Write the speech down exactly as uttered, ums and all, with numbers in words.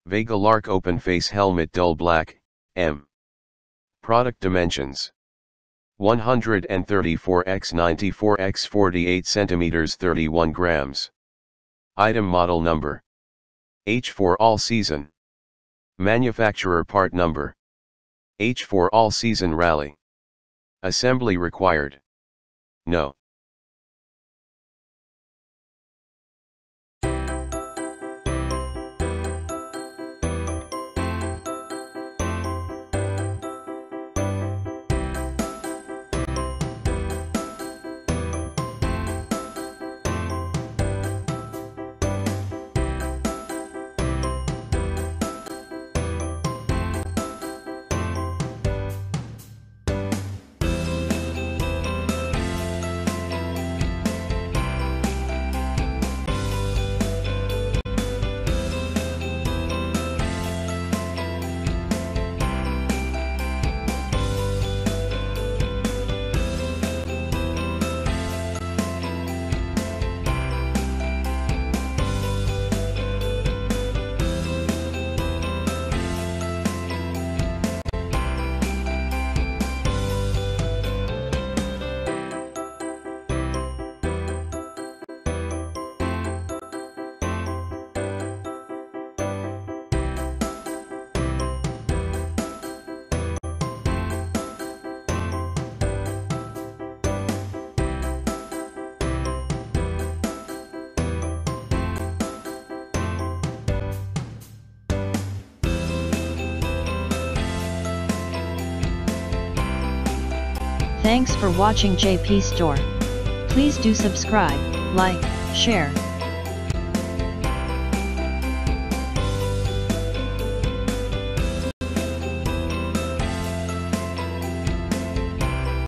Vega Lark Open Face Helmet Dull Black, M. Product Dimensions: one thirty-four by ninety-four by forty-eight centimeters, thirty-one grams. Item Model Number: H four All Season. Manufacturer Part Number: H four All Season Rallye. Assembly required. No. Thanks for watching J P Store. Please do subscribe, like, share,